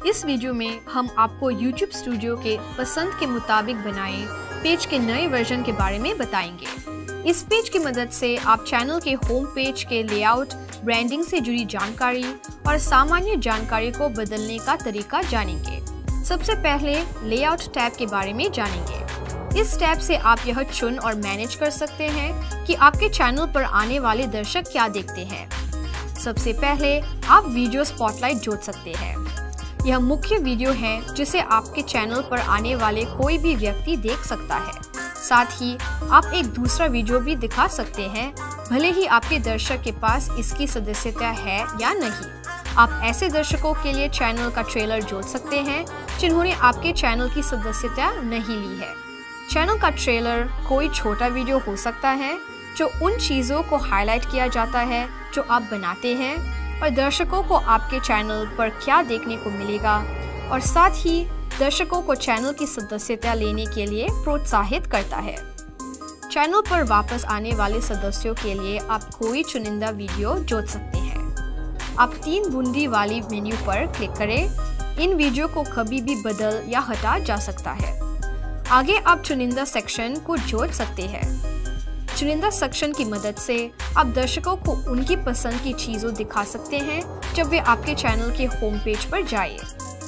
इस वीडियो में हम आपको YouTube स्टूडियो के पसंद के मुताबिक बनाए पेज के नए वर्जन के बारे में बताएंगे। इस पेज की मदद से आप चैनल के होम पेज के लेआउट, ब्रांडिंग से जुड़ी जानकारी और सामान्य जानकारी को बदलने का तरीका जानेंगे। सबसे पहले लेआउट टैब के बारे में जानेंगे। इस टैब से आप यह चुन और मैनेज कर सकते हैं कि आपके चैनल पर आने वाले दर्शक क्या देखते हैं। सबसे पहले आप वीडियो स्पॉटलाइट जोड़ सकते हैं। यह मुख्य वीडियो है जिसे आपके चैनल पर आने वाले कोई भी व्यक्ति देख सकता है। साथ ही आप एक दूसरा वीडियो भी दिखा सकते हैं, भले ही आपके दर्शक के पास इसकी सदस्यता है या नहीं। आप ऐसे दर्शकों के लिए चैनल का ट्रेलर जोड़ सकते हैं जिन्होंने आपके चैनल की सदस्यता नहीं ली है। चैनल का ट्रेलर कोई छोटा वीडियो हो सकता है जो उन चीज़ों को हाईलाइट किया जाता है जो आप बनाते हैं और दर्शकों को आपके चैनल पर क्या देखने को मिलेगा, और साथ ही दर्शकों को चैनल की सदस्यता लेने के लिए प्रोत्साहित करता है। चैनल पर वापस आने वाले सदस्यों के लिए आप कोई चुनिंदा वीडियो जोड़ सकते हैं। आप 3 बूंदी वाली मेन्यू पर क्लिक करें। इन वीडियो को कभी भी बदल या हटा जा सकता है। आगे आप चुनिंदा सेक्शन को जोड़ सकते हैं। चुनिंदा सेक्शन की मदद से आप दर्शकों को उनकी पसंद की चीज़ों दिखा सकते हैं जब वे आपके चैनल के होम पेज पर जाएं।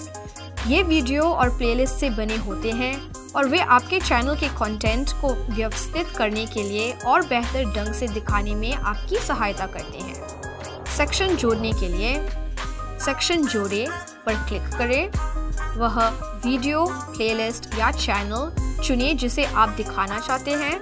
ये वीडियो और प्लेलिस्ट से बने होते हैं और वे आपके चैनल के कंटेंट को व्यवस्थित करने के लिए और बेहतर ढंग से दिखाने में आपकी सहायता करते हैं। सेक्शन जोड़ने के लिए सेक्शन जोड़े पर क्लिक करें। वह वीडियो, प्लेलिस्ट या चैनल चुनें जिसे आप दिखाना चाहते हैं।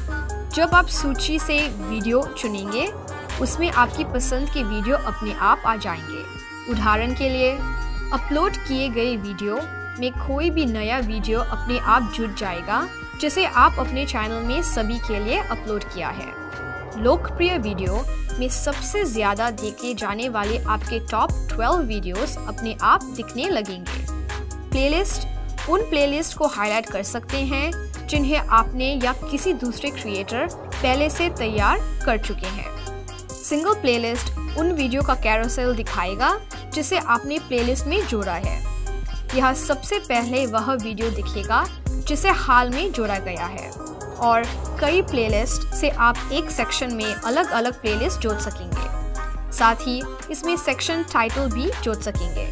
जब आप सूची से वीडियो चुनेंगे, उसमें आपकी पसंद के वीडियो अपने आप आ जाएंगे। उदाहरण के लिए, अपलोड किए गए वीडियो में कोई भी नया वीडियो अपने आप जुड़ जाएगा जिसे आप अपने चैनल में सभी के लिए अपलोड किया है। लोकप्रिय वीडियो में सबसे ज़्यादा देखे जाने वाले आपके टॉप 12 वीडियोस अपने आप दिखने लगेंगे। प्लेलिस्ट उन प्लेलिस्ट को हाईलाइट कर सकते हैं जिन्हें आपने या किसी दूसरे क्रिएटर पहले से तैयार कर चुके हैं। सिंगल प्लेलिस्ट उन वीडियो का कैरोसेल दिखाएगा जिसे आपने प्लेलिस्ट में जोड़ा है। यह सबसे पहले वह वीडियो दिखेगा जिसे हाल में जोड़ा गया है, और कई प्लेलिस्ट से आप एक सेक्शन में अलग अलग प्लेलिस्ट जोड़ सकेंगे। साथ ही इसमें सेक्शन टाइटल भी जोड़ सकेंगे।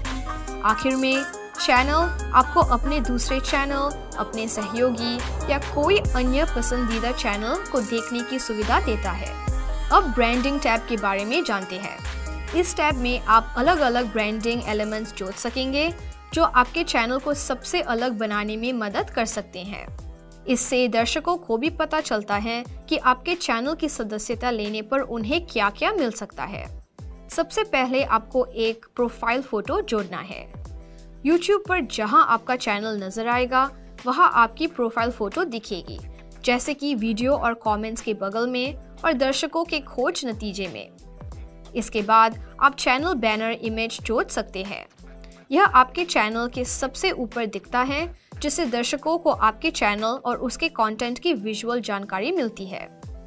आखिर में चैनल आपको अपने दूसरे चैनल, अपने सहयोगी या कोई अन्य पसंदीदा चैनल को देखने की सुविधा देता है। अब ब्रांडिंग टैब के बारे में जानते हैं। इस टैब में आप अलग अलग ब्रांडिंग एलिमेंट्स जोड़ सकेंगे जो आपके चैनल को सबसे अलग बनाने में मदद कर सकते हैं। इससे दर्शकों को भी पता चलता है कि आपके चैनल की सदस्यता लेने पर उन्हें क्या क्या मिल सकता है। सबसे पहले आपको एक प्रोफाइल फोटो जोड़ना है। YouTube पर जहां आपका चैनल नजर आएगा, वहां आपकी प्रोफाइल फोटो दिखेगी, जैसे कि वीडियो और कमेंट्स के बगल में और दर्शकों के खोज नतीजे में। इसके बाद आप चैनल बैनर इमेज जोड़ सकते हैं। यह आपके चैनल के सबसे ऊपर दिखता है, जिससे दर्शकों को आपके चैनल और उसके कंटेंट की विजुअल जानकारी मिलती है।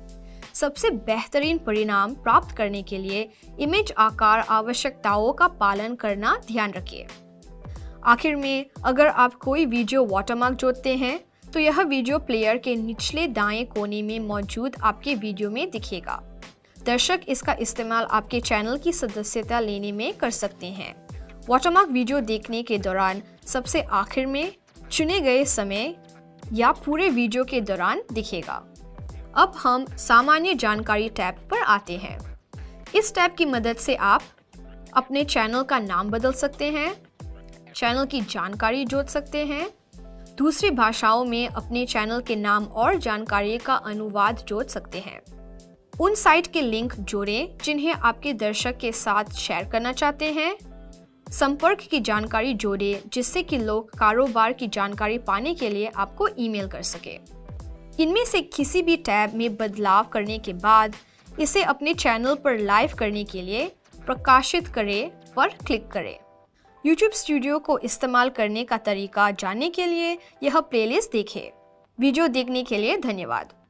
सबसे बेहतरीन परिणाम प्राप्त करने के लिए इमेज आकार आवश्यकताओं का पालन करना ध्यान रखिए। आखिर में, अगर आप कोई वीडियो वाटरमार्क जोड़ते हैं तो यह वीडियो प्लेयर के निचले दाएं कोने में मौजूद आपके वीडियो में दिखेगा। दर्शक इसका इस्तेमाल आपके चैनल की सदस्यता लेने में कर सकते हैं। वाटरमार्क वीडियो देखने के दौरान सबसे आखिर में, चुने गए समय या पूरे वीडियो के दौरान दिखेगा। अब हम सामान्य जानकारी टैब पर आते हैं। इस टैब की मदद से आप अपने चैनल का नाम बदल सकते हैं, चैनल की जानकारी जोड़ सकते हैं, दूसरी भाषाओं में अपने चैनल के नाम और जानकारी का अनुवाद जोड़ सकते हैं। उन साइट के लिंक जोड़ें जिन्हें आपके दर्शक के साथ शेयर करना चाहते हैं। संपर्क की जानकारी जोड़ें जिससे कि लोग कारोबार की जानकारी पाने के लिए आपको ईमेल कर सके। इनमें से किसी भी टैब में बदलाव करने के बाद इसे अपने चैनल पर लाइव करने के लिए प्रकाशित करें पर क्लिक करें। YouTube स्टूडियो को इस्तेमाल करने का तरीका जानने के लिए यह प्लेलिस्ट देखें। वीडियो देखने के लिए धन्यवाद।